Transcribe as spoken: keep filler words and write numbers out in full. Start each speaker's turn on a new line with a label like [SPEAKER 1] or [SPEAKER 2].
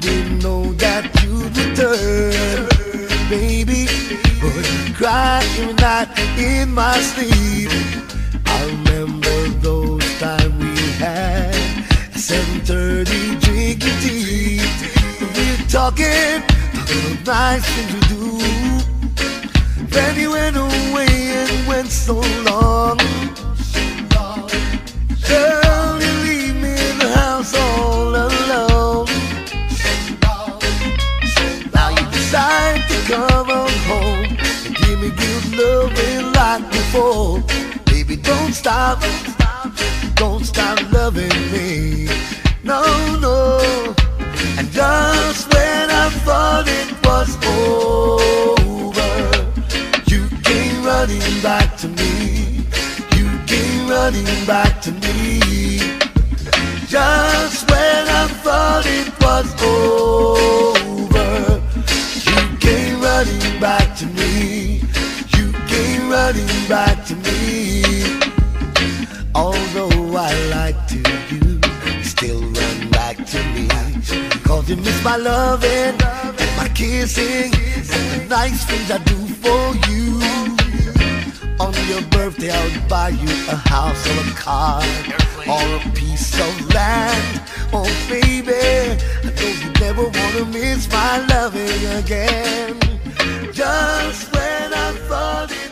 [SPEAKER 1] didn't know that you'd return, baby. But you cried every night in my sleep. I remember those times we had at seven thirty drinking tea. We were talking about nice things to do. Then you went away and went so long. Girl, you leave me in the house all alone. Now you decide to come on home and give me good loving like before. Baby, don't stop, don't stop loving me. No, no. And just when I thought it was over, you came running back to me. You came running back to me. Just when I thought it was over, you came running back to me. You came running back to me. Although I lied to you, you still run back to me. Cause you miss my loving and my kissing and the nice things I do for you. On your birthday I'll buy you a house or a car or a piece of land. Oh baby, I know you never wanna miss my loving again. Just when I thought it